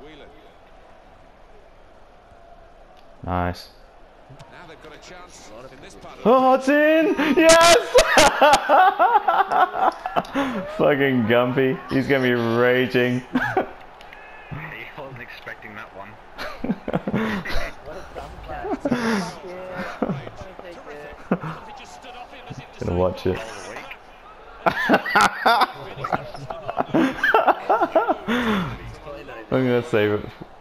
Nice. Oh, it's in! Yes! Fucking Gumpy. He's gonna be raging. He wasn't expecting that one. Gonna watch it. I'm gonna save it